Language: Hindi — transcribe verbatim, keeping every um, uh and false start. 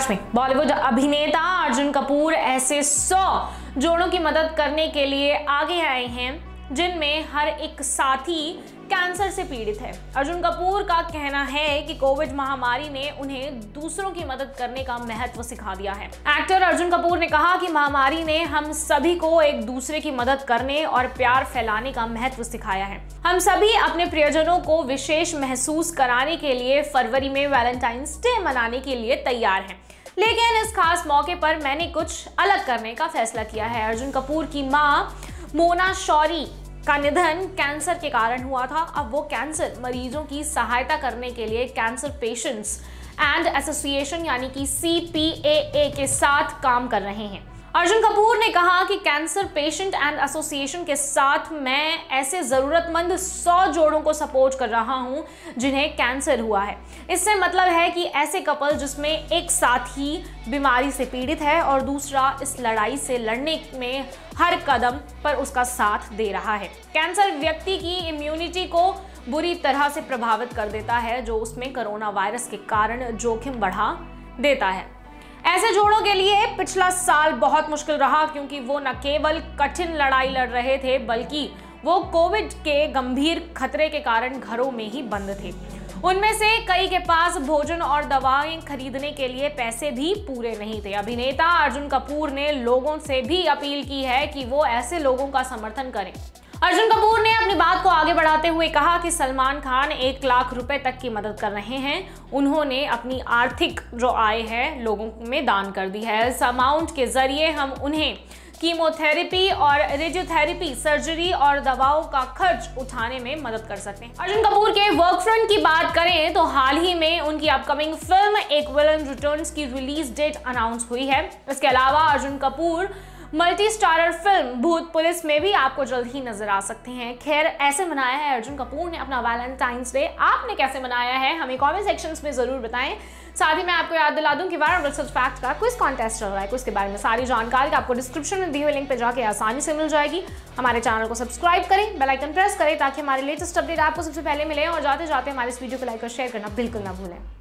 लास्ट में बॉलीवुड अभिनेता अर्जुन कपूर ऐसे सौ जोड़ों की मदद करने के लिए आगे आए हैं जिनमें हर एक साथी कैंसर से पीड़ित है। अर्जुन कपूर का कहना है कि कोविड महामारी ने उन्हें दूसरों की मदद करने का महत्व सिखा दिया है। एक्टर अर्जुन कपूर ने कहा कि महामारी ने हम सभी को एक दूसरे की मदद करने और प्यार फैलाने का महत्व सिखाया है। हम सभी अपने प्रियजनों को विशेष महसूस कराने के लिए फरवरी में वैलेंटाइंस डे मनाने के लिए तैयार हैं, लेकिन इस खास मौके पर मैंने कुछ अलग करने का फैसला किया है। अर्जुन कपूर की मां मोना शौरी का निधन कैंसर के कारण हुआ था। अब वो कैंसर मरीजों की सहायता करने के लिए कैंसर पेशेंट्स एंड एसोसिएशन यानी कि सी पी ए ए के साथ काम कर रहे हैं। अर्जुन कपूर ने कहा कि कैंसर पेशेंट एंड एसोसिएशन के साथ मैं ऐसे ज़रूरतमंद सौ जोड़ों को सपोर्ट कर रहा हूं जिन्हें कैंसर हुआ है। इससे मतलब है कि ऐसे कपल जिसमें एक साथी बीमारी से पीड़ित है और दूसरा इस लड़ाई से लड़ने में हर कदम पर उसका साथ दे रहा है। कैंसर व्यक्ति की इम्यूनिटी को बुरी तरह से प्रभावित कर देता है, जो उसमें कोरोना वायरस के कारण जोखिम बढ़ा देता है। ऐसे जोड़ों के लिए पिछला साल बहुत मुश्किल रहा, क्योंकि वो न केवल कठिन लड़ाई लड़ रहे थे बल्कि वो कोविड के गंभीर खतरे के कारण घरों में ही बंद थे। उनमें से कई के पास भोजन और दवाएं खरीदने के लिए पैसे भी पूरे नहीं थे। अभिनेता अर्जुन कपूर ने लोगों से भी अपील की है कि वो ऐसे लोगों का समर्थन करें। अर्जुन कपूर ने अपनी बात को आगे बढ़ाते हुए कहा कि सलमान खान एक लाख रुपए तक की मदद कर रहे हैं। उन्होंने अपनी आर्थिक जो आय है लोगों में दान कर दी है। इस अमाउंट के जरिए हम उन्हें कीमोथेरेपी और रेडियोथेरेपी सर्जरी और दवाओं का खर्च उठाने में मदद कर सकते हैं। अर्जुन कपूर के वर्क फ्रंट की बात करें तो हाल ही में उनकी upcoming film Ek villain returns की रिलीज डेट अनाउंस हुई है। इसके अलावा Arjun Kapoor multi starrer film Bhoot police में भी आपको जल्द ही नजर आ सकते हैं। खैर, ऐसे मनाया है अर्जुन कपूर ने अपना वैलेंटाइंस डे। आपने कैसे मनाया है हमें कमेंट सेक्शंस में जरूर बताएं। साथ ही मैं आपको याद दिला दूं कि वायरल रिसर्च फैक्ट का क्विज कॉन्टेस्ट चल रहा है। उसके बारे में सारी जानकारी आपको डिस्क्रिप्शन में दिए हुए लिंक पे जाके आसानी से मिल जाएगी। हमारे चैनल को सब्सक्राइब करें, बेल आइकन प्रेस करें ताकि हमारे लेटेस्ट अपडेट आपको सबसे पहले मिले। और जाते जाते हमारे इस वीडियो को लाइक और शेयर करना बिल्कुल ना भूलें।